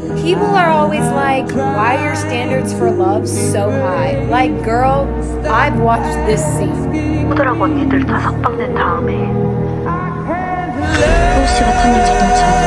People are always like, why are your standards for love so high? Like, girl, I've watched this scene. 호들하고 언니들 다 석방된 다음에 호우 씨가 타는 자동차에